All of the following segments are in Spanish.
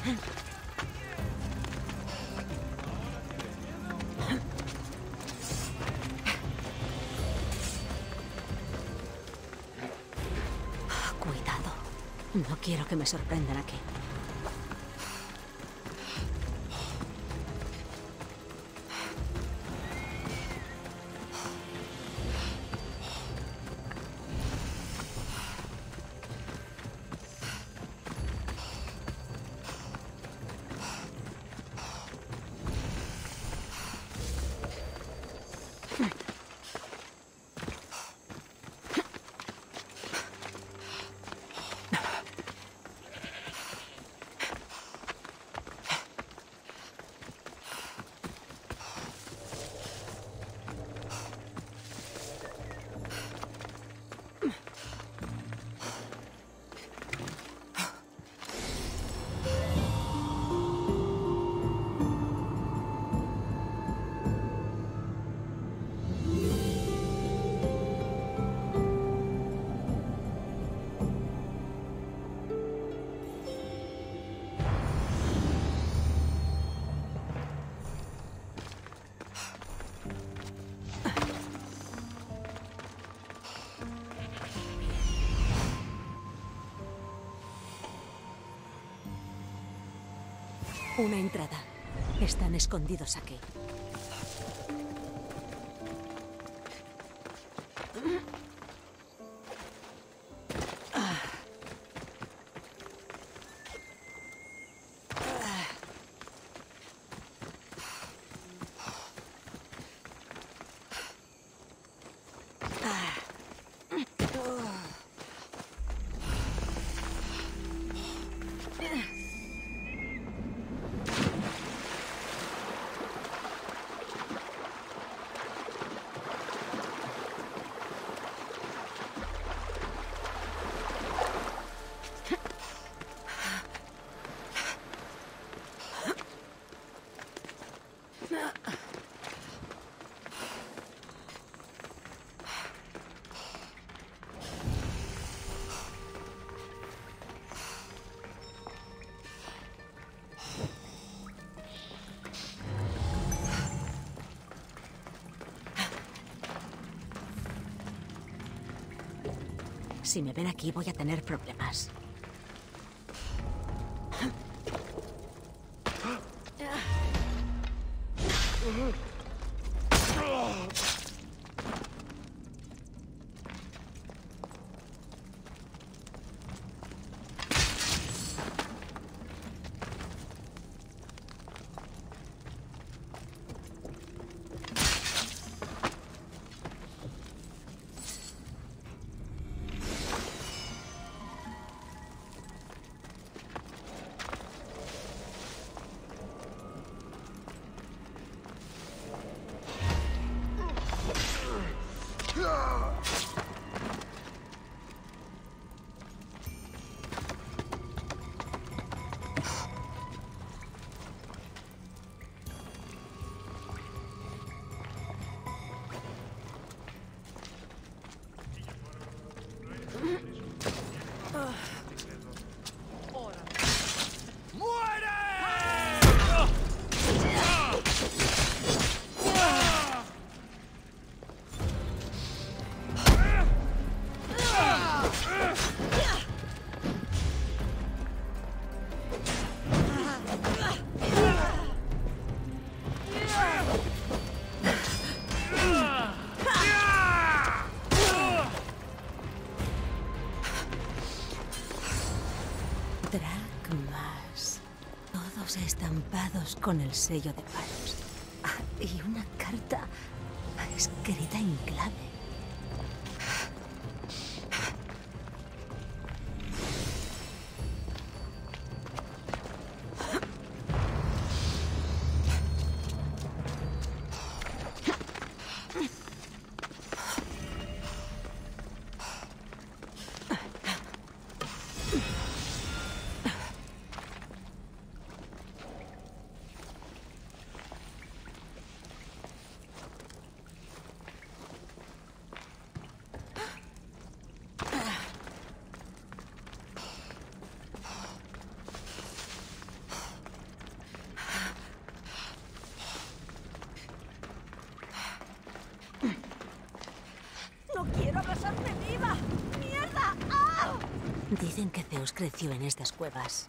Cuidado. No quiero que me sorprendan aquí. Una entrada. Están escondidos aquí. Si me ven aquí, voy a tener problemas. Dragmas. Todos estampados con el sello de Paros. Ah, y una carta escrita en clave. Dicen que Zeus creció en estas cuevas.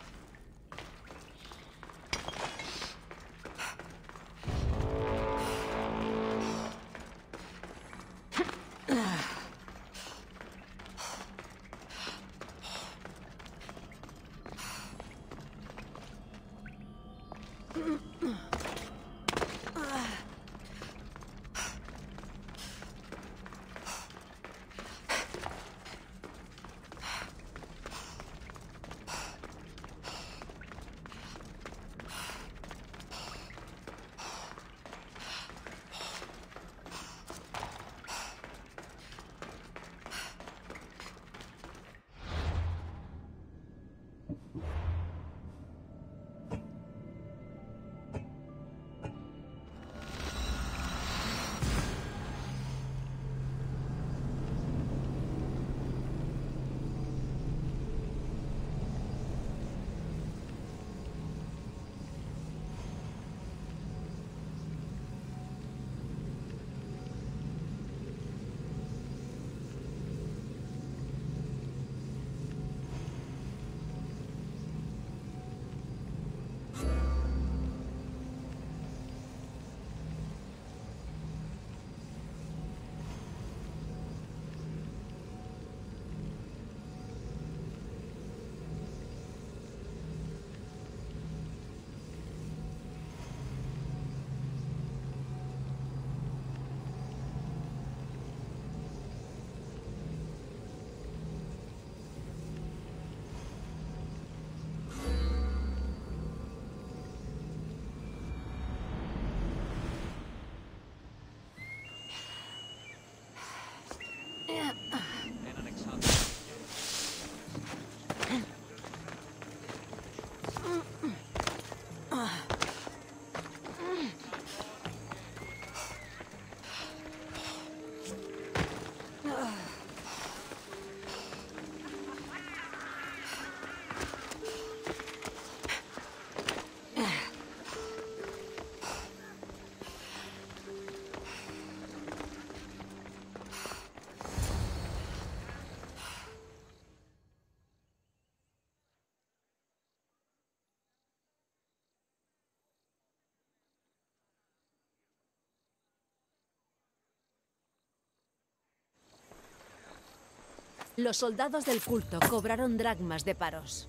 Los soldados del culto cobraron dracmas de Paros.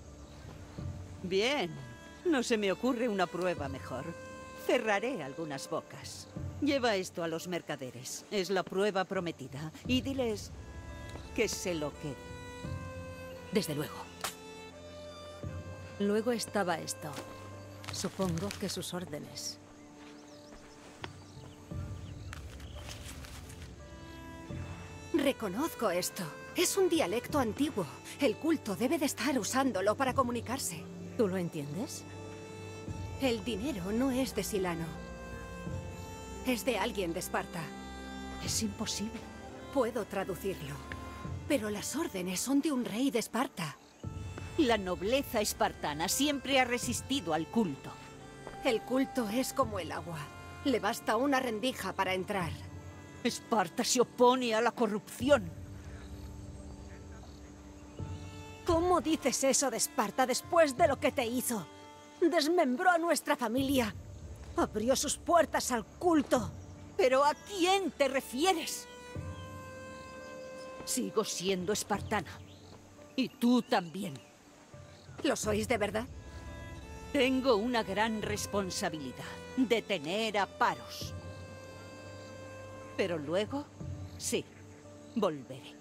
Bien. No se me ocurre una prueba mejor. Cerraré algunas bocas. Lleva esto a los mercaderes. Es la prueba prometida. Y diles que se lo queden. Desde luego. Luego estaba esto. Supongo que sus órdenes. Reconozco esto. Es un dialecto antiguo. El culto debe de estar usándolo para comunicarse. ¿Tú lo entiendes? El dinero no es de Silano. Es de alguien de Esparta. Es imposible. Puedo traducirlo. Pero las órdenes son de un rey de Esparta. La nobleza espartana siempre ha resistido al culto. El culto es como el agua. Le basta una rendija para entrar. Esparta se opone a la corrupción. ¿Cómo dices eso de Esparta después de lo que te hizo? Desmembró a nuestra familia. Abrió sus puertas al culto. ¿Pero a quién te refieres? Sigo siendo espartana. Y tú también. ¿Lo sois de verdad? Tengo una gran responsabilidad. Detener a Paros. Pero luego, sí, volveré.